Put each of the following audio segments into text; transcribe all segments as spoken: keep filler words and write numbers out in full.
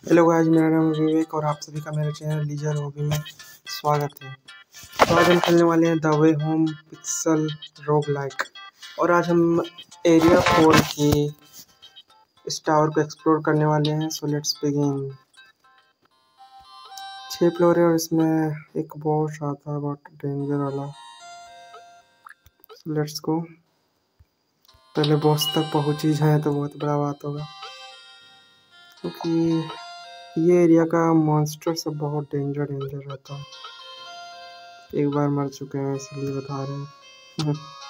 Hello guys, मेरा नाम है विवेक और आप सभी का मेरे चैनल लीजर हॉबी में स्वागत है। तो आज हम खेलने वाले हैं the way home pixel roguelike. और आज हम एरिया फोर के इस टावर को एक्सप्लोर करने वाले हैं। So let's begin. छः फ्लोर है और इसमें एक बॉस आता है, बहुत डेंजर वाला। So let's go. पहले बॉस तक पहुँच ही जाए तो बहुत बड़ा बात होगा, क्योंकि ये एरिया का मॉन्स्टर सब बहुत डेंजर डेंजर रहता है। एक बार मर चुके हैं इसलिए बता रहे हैं।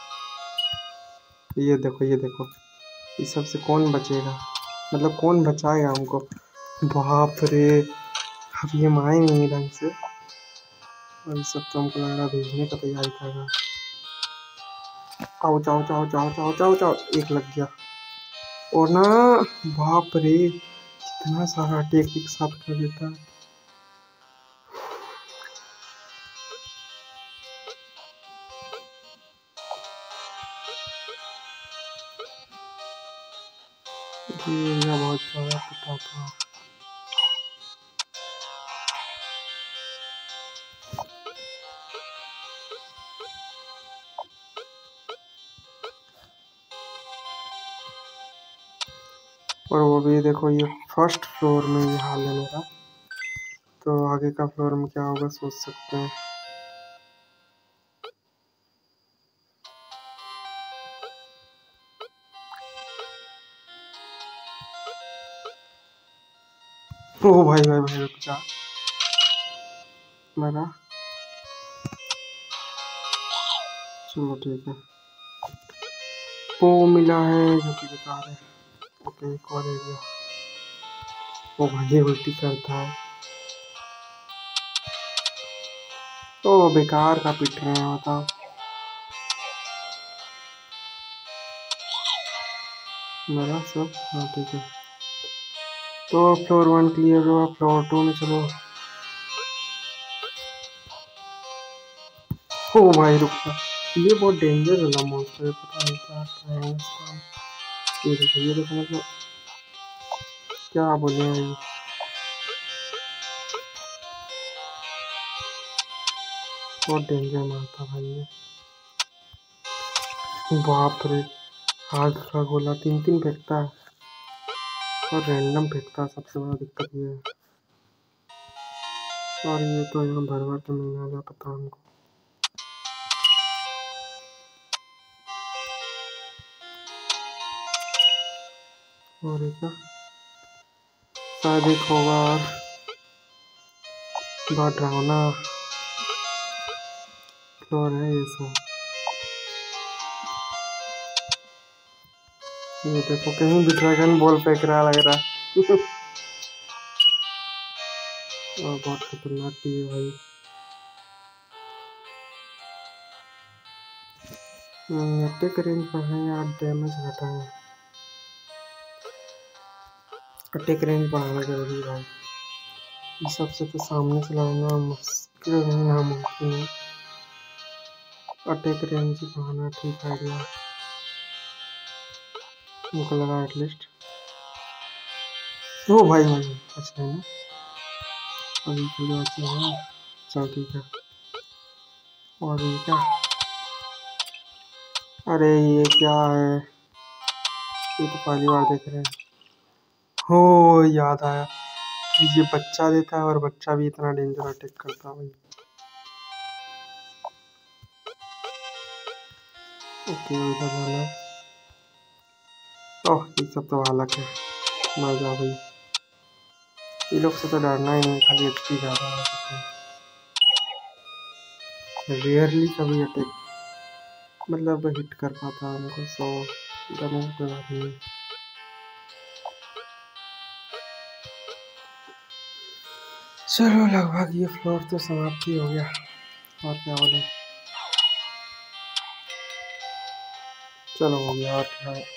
ये देखो ये देखो, इस सब से कौन बचेगा, मतलब कौन बचाएगा हमको। बाप रे, अब ये माए नहीं ढंग से और इस सब तो हमको लग रहा भेजने का तैयारी कर रहा। आओ चाओ चाओ चाओ चाओ चाओ चाओ, एक लग गया। और ना, बाप रे, कितना सारा अटैक एक साथ कर देता है। ये एरिया बहुत ज़्यादा पता था। और वो भी देखो, ये फर्स्ट फ्लोर में ये हाल है मेरा, तो आगे का फ्लोर में क्या होगा सोच सकते हैं। ओ भाई भाई भाई रुक जा, मेरा चलो ठीक है। वो मिला है जो कि बता रहे हैं। ओके, एक और एरिया। वो भाई उल्टी करता है, तो बेकार का पिट रहे हैं, बताओ। मेरा सब हाँ ठीक है। तो फ्लोर वन क्लियर हुआ, फ्लोर टू में चलो। ओ भाई रुक जा, ये बहुत डेंजर वाला मॉन्स्टर है, पता नहीं क्या है इसका। ये देखो ये देखो, मतलब क्या बोले हैं ये। बहुत डेंजर मारता भाई ये। बाप रे, हाथ का गोला तीन तीन फेंकता है और रैंडम फेंकता है, सबसे बड़ा दिक्कत ये है। और ये तो यहाँ भर भर के मिलने वाला, पता हमको। और एक शायद एक होगा और बहुत डरावना फ्लोर है ये सब। ये देखो, कहीं भी ड्रैगन बॉल फेंक रहा लग रहा है। और बहुत खतरनाक भी है भाई। अटैक रेंज पर है यार, डैमेज घटा है। अटैक रेंज बढ़ाना जरूरी है भाई। इस सबसे तो सामने से लड़ना मुश्किल नहीं, नामुमकिन है। अटैक रेंज बढ़ाना ठीक आइडिया मुझको लगा एटलीस्ट। ओ भाई भाई अच्छा है ना, अभी के लिए अच्छे हैं। चल ठीक है। और ये क्या, अरे ये क्या है, ये तो पहली बार देख रहे हैं। हो याद आया, ये बच्चा देता है और बच्चा भी इतना डेंजर अटैक करता है भाई। ओके उधर वाला, ओह ये सब तो हालत है। मजा भाई, ये लोग से तो डरना ही नहीं, खाली एचपी ज़्यादा है। रेयरली कभी अटैक मतलब हिट कर पाता हमको, सो डरने की कोई बात नहीं। चलो लगभग ये फ्लोर तो समाप्त ही हो गया, और क्या बोले। चलो हो गया, और क्या है।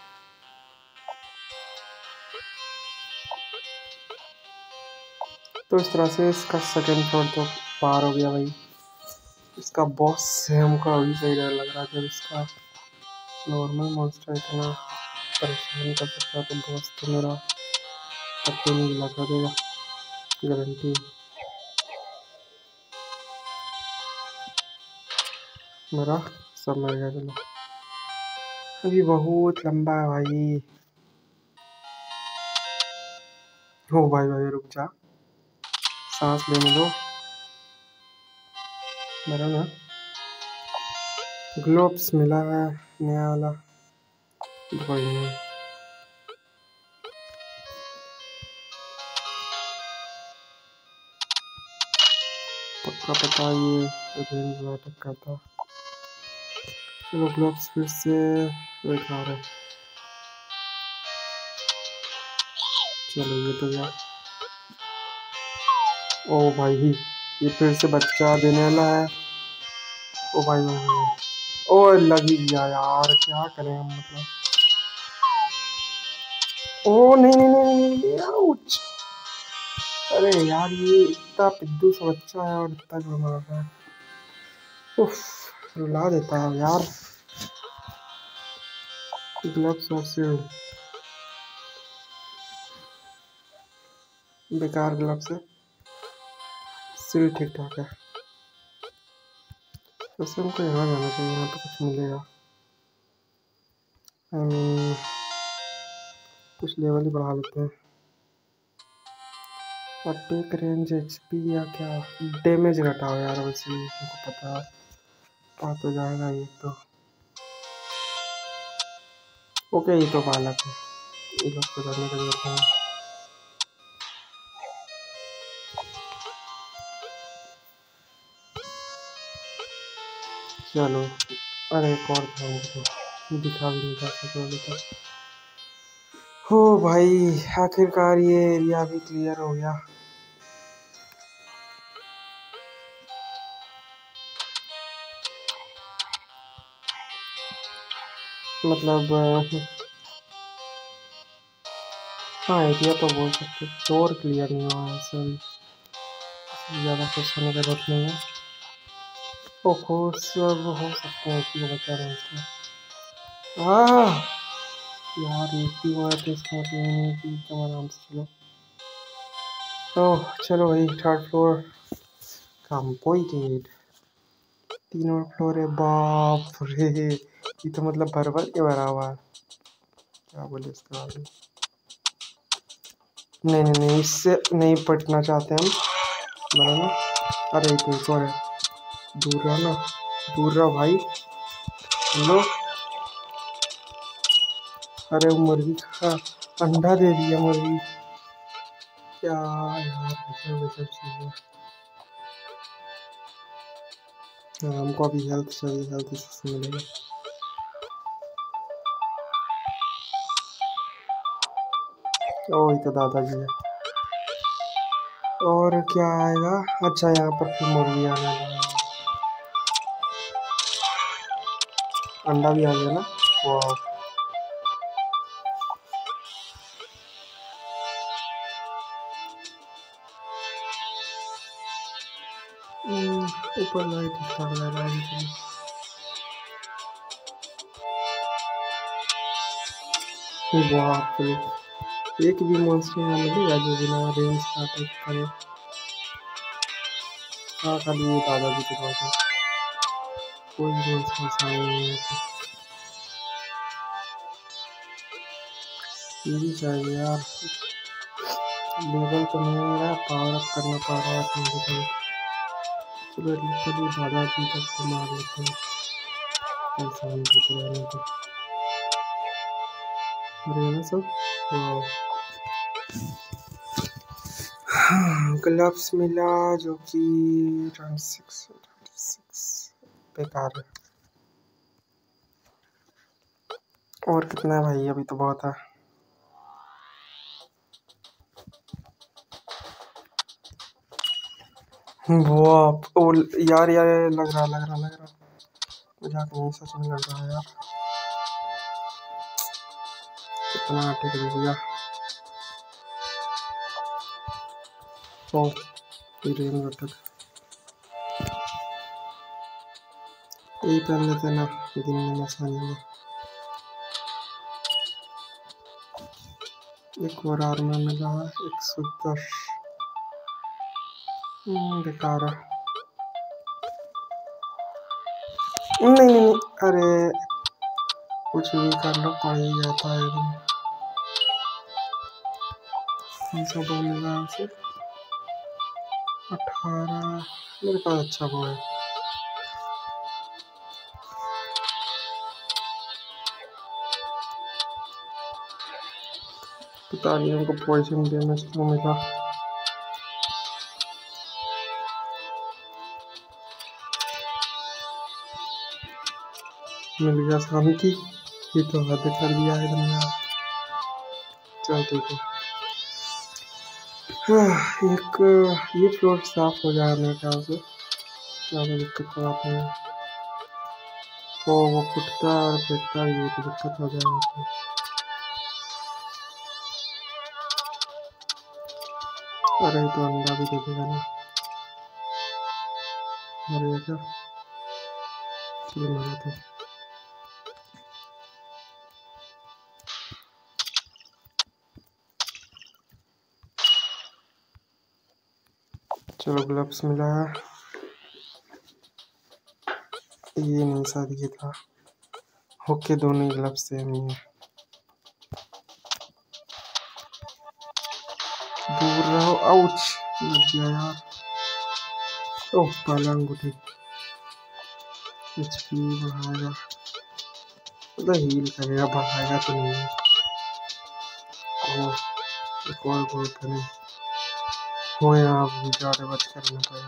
तो इस तरह से इसका सेकंड फ्लोर तो पार हो गया भाई। इसका बॉस से हमको अभी से डर लग रहा है, जब इसका नॉर्मल मॉन्स्टर इतना परेशान कर सकता है तो बॉस तो मेरा पत्ते नहीं गिला कर देगा, गारंटी। मरा, सब मर गया। चलो अभी बहुत लंबा है भाई। हो भाई भाई रुक जा, सांस लेने दो। मरा ना। ग्लोब्स मिला है नया वाला, कोई नहीं। पक्का पता ये रेंज अटैक का था। चलो ग्लोब्स फिर से बेकार है। चलो ये तो गया। ओ भाई ये फिर से बच्चा देने वाला है। ओ भाई भाई भाई, ओ लग ही गया यार, क्या करें हम मतलब। ओ नहीं नहीं नहीं नहीं, आउच। अरे यार ये इतना पिद्दू सा बच्चा है और इतना जो मार रहा है, उफ, रुला देता है यार। ग्लव्स और शील्ड, बेकार ग्लव्स है। शील्ड ठीक ठाक है। वैसे हमको यहाँ जाना चाहिए, यहाँ पे कुछ मिलेगा। आई मीन कुछ लेवल ही बढ़ा लेते हैं। अटैक रेंज, एचपी या क्या, डैमेज घटाओ यार। वैसे हमको पता पा तो जाएगा ये तो। ओके ये तो बालक है, ये लोग तो करने का जरूरत है। चलो अरे एक और था, वो दिखा भी नहीं था सकता अभी तक। हो भाई आखिरकार ये एरिया भी क्लियर हो गया। मतलब हाँ एरिया तो बोल सकते, फ्लोर क्लियर नहीं हुआ है सर, ज़्यादा कुछ होने की जरूरत नहीं है। ओ कोर्स अब हो सकते हैं कि बचा रहे हैं। हाँ यार इतनी बात है इसका मतलब नहीं कि एकदम आराम से चलो। ओह चलो भाई थर्ड फ्लोर कंप्लीटेड। तीन और फ्लोर है, बाप रे ये तो मतलब भर भर के भरा हुआ है। क्या बोले इसका आगे। नहीं नहीं नहीं इससे नहीं पटना चाहते हम, बना ना। अरे तो एक और है, दूर रहो ना, दूर रहो भाई। लो अरे वो मुर्गी का अंडा दे दिया मुर्गी, क्या यार गजब गजब चीज़ है। हाँ, हमको अभी हेल्थ चाहिए, हेल्थ इससे मिलेगा। ओ ये तो दादाजी है। और क्या आएगा, अच्छा यहाँ पर फिर मुर्गी आने वाला है। अंडा भी आ गया ना, वाह। हम्म, ऊपर लाइट लग रहा है। बाप रे, एक भी मॉन्स्टर यहाँ मिलेगा जो बिना रेंज का अटैक करे। हाँ खाली ये दादाजी के पास है, कोई मॉन्स्टर सामने नहीं है। ये भी चाहिए यार, लेवल तो नहीं मिल रहा, पावर अप करना पड़ रहा है कहीं भी कहीं। चलो चलो दादाजी तक को मार लेते हैं, ऐसा नहीं दिख रहा है तो। अरे ना सब ग्लव्स मिला जो कि सिक्स सिक्स बेकार है। और कितना है भाई, अभी तो बहुत है। वो ओ यार यार लग रहा लग रहा लग रहा मजाक नहीं, सच में लग रहा है यार। कितना अटैक दे दिया। ओ रेंज अटैक, यही पहन लेते ना दिन में आसानी में। एक और आर्मर मिला है एक सौ दस। बेकार है। नहीं नहीं नहीं, अरे कुछ भी कर लो पड़ ही जाता है एकदम। कौन सा बॉल मिला है उसे? अठारह। मेरे पास अच्छा बॉल है। पता नहीं हमको पॉइजन डैमेज क्यों मिला। मिल गया शांति। ये तो हद कर दिया है दुनिया। चल ठीक है। हाँ, एक ये फ्लोर साफ हो जाएगा मेरे ख्याल से। ज़्यादा दिक्कत तो आती है। तो वो फुटता और फेंकता भी है तो दिक्कत हो जाएगी। अरे तो अंडा भी दे देगा ना। मरेगा क्या? चलो मरा था। चलो ग्लव्स मिला है। ये नहीं शायद ये था। ओके दोनों ग्लव्स सेम ही है। दूर रहो। आउच लग गया यार। ओह काला अंगूठी। एचपी बढ़ाएगा मतलब हील करेगा बढ़ाएगा तो नहीं। ओह एक और गोल करें हो यहाँ भी ज़्यादा बच करना पड़ेगा।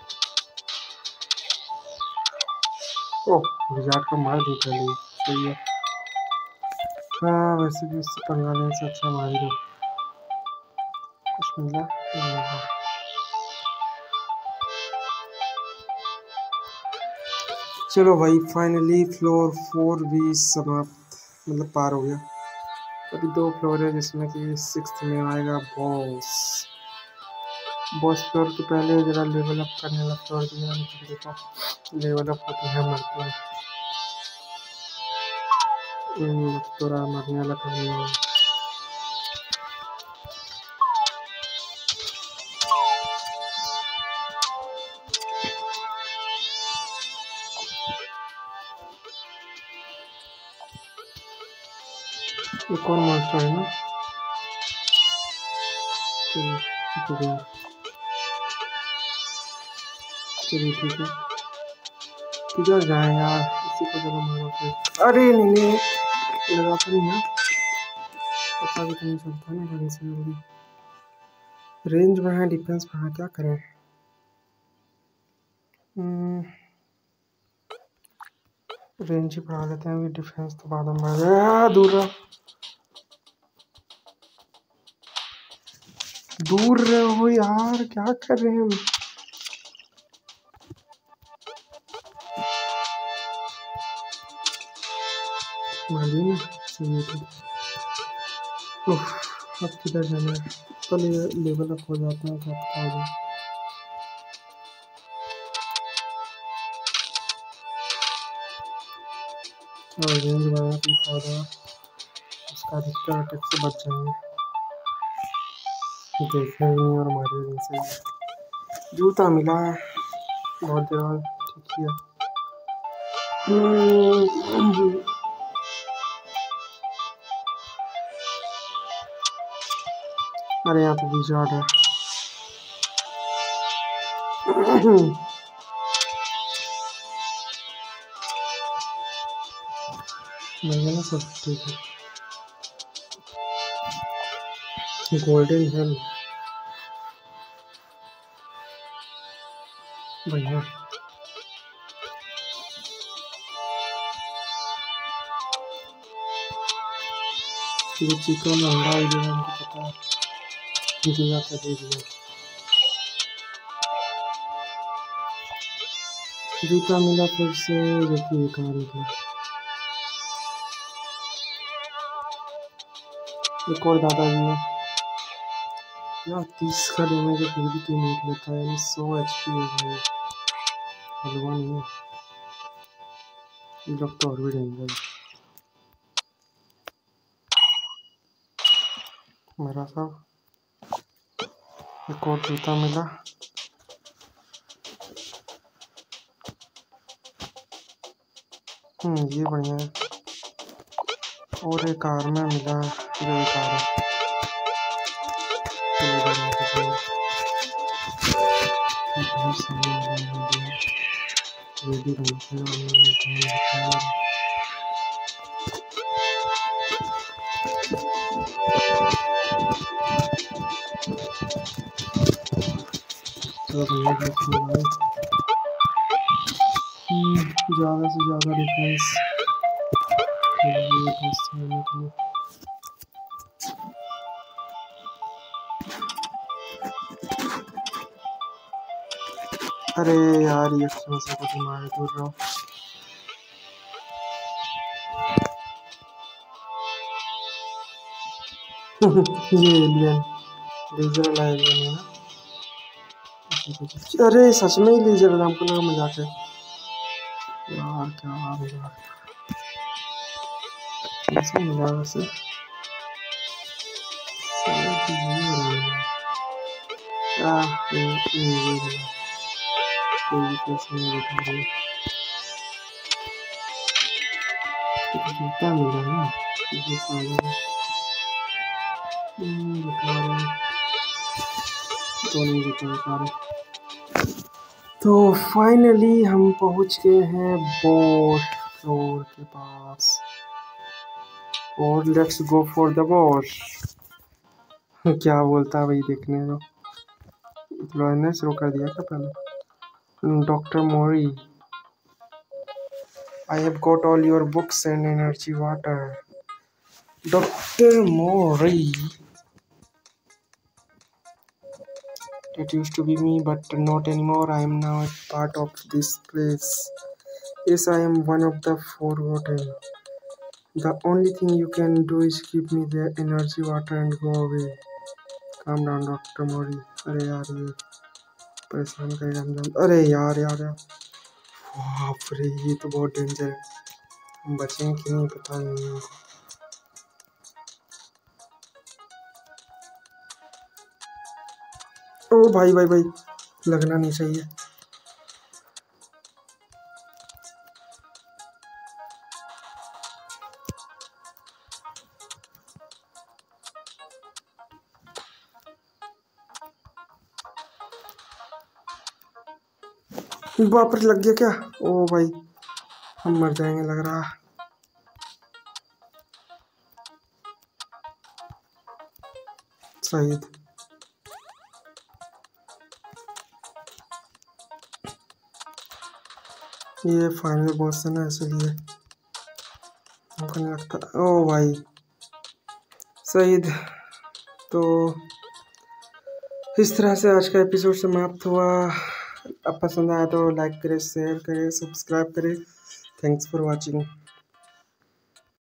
ओह विजार्ड को मार दी पहले। सही है। हाँ वैसे भी उससे पंगा लेने से अच्छा मार दो। कुछ मिला नहीं मिला। चलो भाई फाइनली फ्लोर फोर भी समाप्त मतलब पार हो गया। अभी दो फ्लोर है जिसमें कि सिक्स्थ में आएगा बॉस। बॉस फ्लोर के पहले जरा लेवल अप करने वाला फ्लोर दिया देखा। लेवल अप होते हैं मरते हैं। थोड़ा मरने वाला करने वाला। एक और मॉन्स्टर है ना। चलो ठीक है। चलिए ठीक है किधर जाए यार इसी को चलो मारो फिर। अरे नहीं नहीं लगा तो नहीं है। पता भी तो नहीं चलता ना ढंग से जल्दी। रेंज बढ़ाए डिफेंस बढ़ाए क्या करें। रेंज ही बढ़ा लेते हैं अभी डिफेंस तो बाद में बढ़ जाएगा। दूर रहो दूर रहो यार क्या कर रहे हैं हम। मारिए ना सही है। उफ, अब किधर जाना है। तो ले, लेवल अप हो जाता है क्या पता होगा। और रेंज बढ़ाना भी फायदा। उसका अधिकतर अटैक से बच जाएंगे। देखा ही नहीं और मारे नहीं सही। जूता मिला है बहुत देर बाद ठीक है। अरे यहाँ तो विजार्ड है। नहीं ना सब ठीक है। गोल्डन हेल बढ़िया। ये चिकन अंडा ही दिया हमको पता है। दिया क्या दे दिया। जूता मिला फिर से जो कि बेकार निकला। एक और दादाजी है यार। तीस का डैमेज फिर भी तीन मिनट लेता है। सौ एच पी है भाई। हलवा नहीं है ये लोग तो और भी डेंजर। मेरा सब एक और जूता मिला। हम्म ये बढ़िया है। और एक आर्मर मिला जो बेकार है। ये भी ज़्यादा से ज़्यादा डिफेंस अरे यार ये समस्या को दिमाग दूर रहा हूँ। ये एलियन लेजर वाला एलियन है ना। अरे सच में ही लेजर वाला, हमको लगा मजाक है यार। क्या यार कैसे मिला वैसे? जूता मिला ना ये सारे दोनों जूता सारे। तो फाइनली हम पहुंच गए हैं बॉस फ्लोर के पास और let's go for the boss. क्या बोलता है भाई, देखने दो। तो शुरू कर दिया क्या पहले? Doctor Mori, I have got all your books and energy water. Doctor Mori. That used to be me, but not anymore. I am now a part of this place. Yes, I am one of the forgotten. The only thing you can do is give me the energy water and go away. Calm down, Doctor Mori. अरे यार ये परेशान करेगा हम। अरे यार यार यार बाप रे, ये तो बहुत डेंजर है। हम बचेंगे कि नहीं पता नहीं है। ओ भाई भाई भाई, लगना नहीं चाहिए। बाप रे, लग गया क्या? ओ भाई हम मर जाएंगे लग रहा। शहीद ये फाइनल बॉस है ना, इसलिए हमको नहीं लगता। ओ भाई शहीद। तो इस तरह से आज का एपिसोड समाप्त हुआ। अब पसंद आया तो लाइक करें, शेयर करें, सब्सक्राइब करें। Thanks for watching.